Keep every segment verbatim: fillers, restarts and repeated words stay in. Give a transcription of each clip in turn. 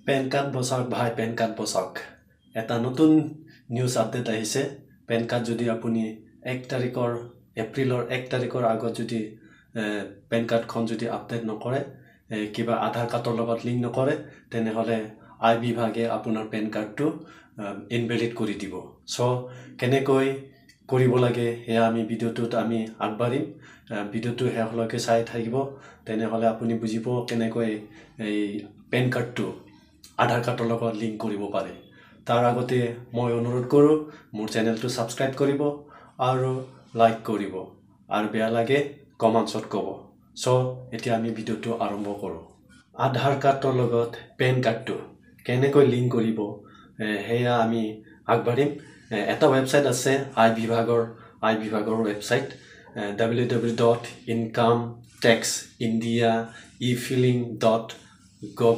PAN card বচাওক ভাই PAN card বচাওক এটা নতুন নিউজ আপডেট আহিছে পেন কাৰ্ড যদি আপুনি এক তাৰিখৰ এপ্ৰিলৰ এক তাৰিখৰ আগত যদি পেন কাৰ্ডখন যদি আপডেট নকৰে কিবা আধাৰ কাৰ্ডৰ লগত লিংক নকৰে তেনেহলে আই বিভাগে আপোনাৰ পেন কাৰ্ডটো ইনভ্যালিড কৰি দিব সো কেনেকৈ কৰিব লাগে হেয়া আমি ভিডিওটোত আমি আগবাঢ়িম ভিডিওটো হেহলৈকে চাই থাকিব তেনেহলে আপুনি বুজিব কেনেকৈ এই পেন কাৰ্ডটো আধাৰ কাৰ্ডৰ লগত লিংক কৰিব পাৰে তাৰ আগতে মই অনুৰোধ কৰো মোৰ চেনেলটো সাবস্ক্ৰাইব কৰিব আৰু লাইক কৰিব আৰু বেয়া লাগে কমেন্টছত ক'ব সো এতিয়া আমি ভিডিওটো আৰম্ভ কৰো আধাৰ কাৰ্ডৰ লগত পেন কাৰ্ডটো কেনেকৈ লিংক কৰিব হেয়া আমি আগবাঢ়িম এটা ওয়েবসাইট আছে আই বিভাগৰ আই বিভাগৰ website w w w dot income tax india e filing dot gov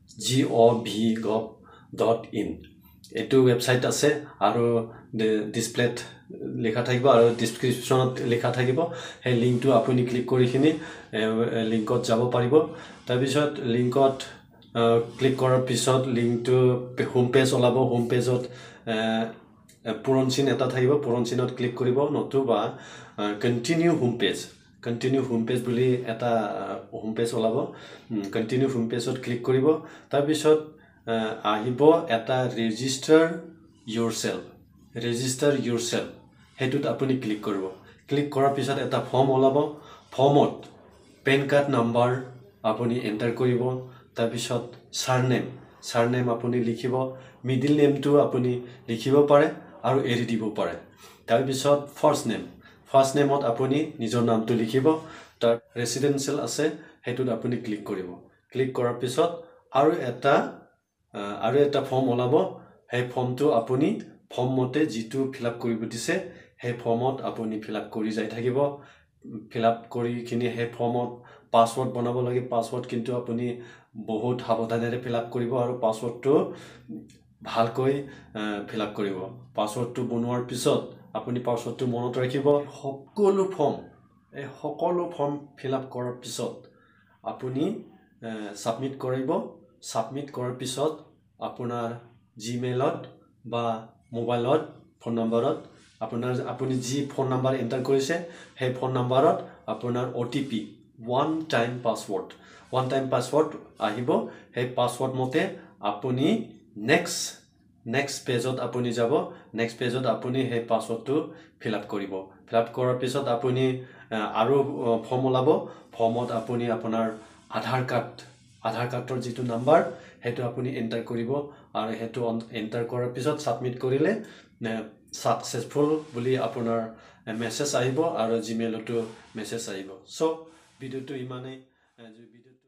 dot in এটো ওয়েবসাইট আছে আৰু ডিসপ্লেত লেখা থাকিব আৰু ডেসক্ৰিপচনত লেখা থাকিব হে লিংকটো আপুনি ক্লিক কৰি কিনি লিংকত যাব পাৰিব তাৰ পিছত লিংকত ক্লিক কৰাৰ পিছত লিংকটো হোম পেজ ওলাব হোম পেজত পুৰণ চিন এটা থাকিব পুৰণ চিনত ক্লিক কৰিব নতুবা continue home page continue home page বুলি এটা হোম পেজ ওলাব কন্টিনিউ হোম পেজত ক্লিক কৰিব তাৰ পিছত আহিব এটা ৰেজিষ্টাৰ yourself ৰেজিষ্টাৰ yourself হেতুত আপুনি ক্লিক কৰিব ক্লিক কৰাৰ পিছত এটা ফৰ্ম ওলাব ফৰ্মত পেন কাৰ্ড নাম্বাৰ আপুনি এন্টাৰ কৰিব তাৰ পিছত সাৰনেম সাৰনেম আপুনি লিখিব মিডল নেমটো আপুনি লিখিব পাৰে আৰু এৰি দিব পাৰে তাৰ পিছত ফাৰ্স্ট নেম ফাৰ্স্ট নেমত আপুনি নিজৰ নামটো লিখিব তাৰ ৰেসিডেন্সিয়েল আছে হেতুত আপুনি ক্লিক কৰিব ক্লিক কৰাৰ পিছত আৰু এটা আৰু এটা ফৰ্ম ওলাব হে ফৰ্মটো আপুনি ফৰ্ম মতে যেটো ফিলআপ কৰিব দিছে হে ফৰ্মত আপুনি ফিলআপ কৰি যাই থাকিব ফিলআপ কৰি কিনি হে ফৰ্মত পাসওয়ার্ড বনাব লাগে পাসওয়ার্ড কিন্তু আপুনি বহুত সাৱধানেৰে ফিলআপ কৰিব আৰু পাসওয়ার্ডটো ভালকৈ ফিলআপ কৰিব পাসওয়ার্ডটো বনোৱাৰ পিছত আপুনি পাসওয়ার্ডটো মনত ৰাখিব সকলো ফৰ্ম এই সকলো ফৰ্ম ফিলআপ কৰাৰ পিছত আপুনি সাবমিট কৰিব সাবমিট কৰাৰ পিছত আপোনাৰ জিমেইলত বা মোবাইলত ফোন নম্বৰত আপোনাৰ আপুনি যি ফোন নম্বৰ এন্টাৰ কৰিছে সেই ফোন নম্বৰত আপোনাৰ OTP one time password one time password আহিব সেই পাসওয়ার্ড মতে আপুনি নেক্সট নেক্সট পেজত আপুনি যাব নেক্সট পেজত আপুনি সেই পাসওয়ার্ডটো ফিলআপ কৰিব ফিলআপ কৰাৰ পিছত আপুনি আৰু ফৰ্ম ওলাব ফৰ্মত আপুনি আপোনাৰ আধাৰ কাৰ্ড আধাৰ কাৰ্ডৰ যেটো নাম্বাৰ হেতু আপুনি এন্টাৰ কৰিব আৰু হেতু এন্টাৰ কৰাৰ পিছত সাবমিট কৰিলে সাকসেসফুল বুলি আপোনাৰ মেছেজ আহিব আৰু জিমেইলতো মেছেজ আহিব সো ভিডিওটো ইমানেই ভিডিওটো